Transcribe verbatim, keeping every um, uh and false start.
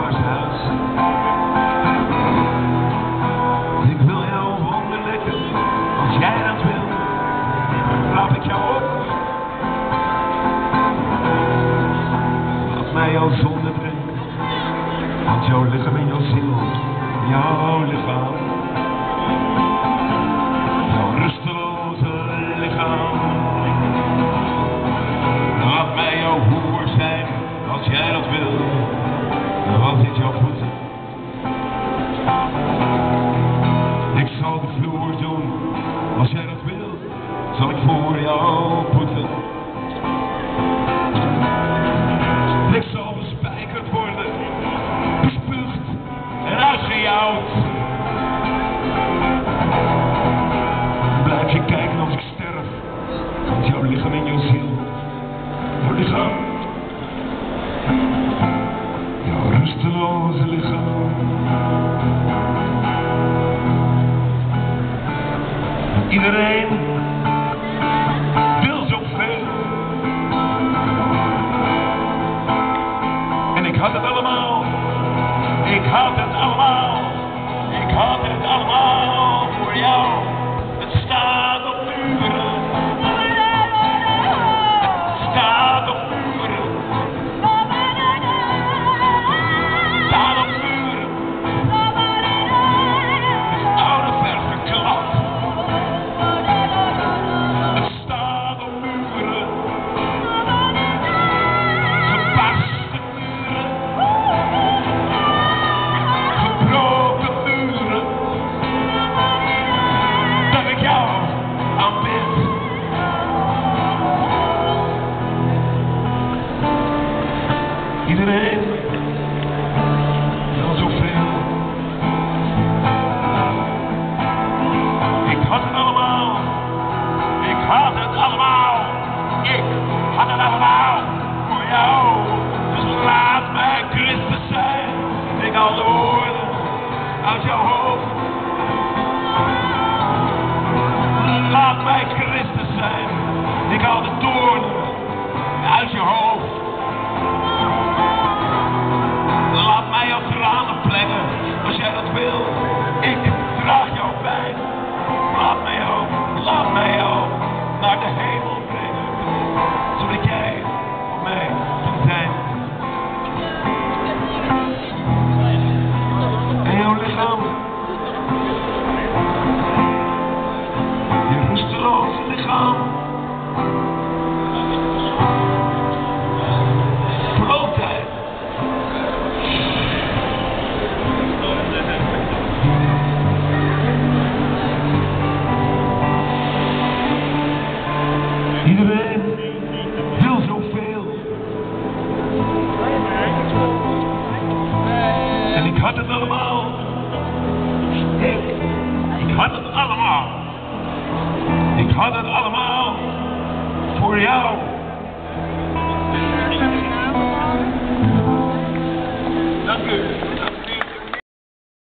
naast huis. Ik wil jou wonderlijken, als jij dat wil, laat ik jou op. Laat mij jouw zonde drinken, want jouw lichaam en jouw ziel, jouw lichaam, jouw rusteloze lichaam. Laat mij jouw hoer zijn, als jij dat wil, wat is jouw voeten? Ik zal de vloer doen, als jij dat wil, zal ik voor jou poeten. Ik zal bespijkerd worden, bespuugd en uitgejouwd. Blijf je kijken als ik sterf, want jouw lichaam en jouw ziel, jouw lichaam, jouw rusteloze lichaam. Iedereen wil zoveel. En ik had het allemaal. Ik had het allemaal. Ik had het allemaal voor jou. Het staat op muren. Het staat op muren. Het staat op muren. Het oude verf geklad. Het staat op muren. Gebarsten muren. Gebroken muren. Dat ik jou aanbid. Iedereen wil zoveel. Ik had het allemaal. Ik had het allemaal. Ik had het allemaal voor jou. Dus laat mij Christus zijn. Ik al de woorden uit jouw hoofd. Laat mij Christus zijn. Ik haal de toornen uit je hoofd. Laat mij jouw tranen plengen, als jij dat wil. Ik draag jou bij. Laat mij jou, laat mij jou naar de hemel brengen, zodat jij voor mij kunt zijn. En jouw lichaam, je rusteloze lichaam, verloofdheid. Iedereen wil zoveel. En ik had het allemaal. Ik, ik had het allemaal. Ik had het allemaal voor jou.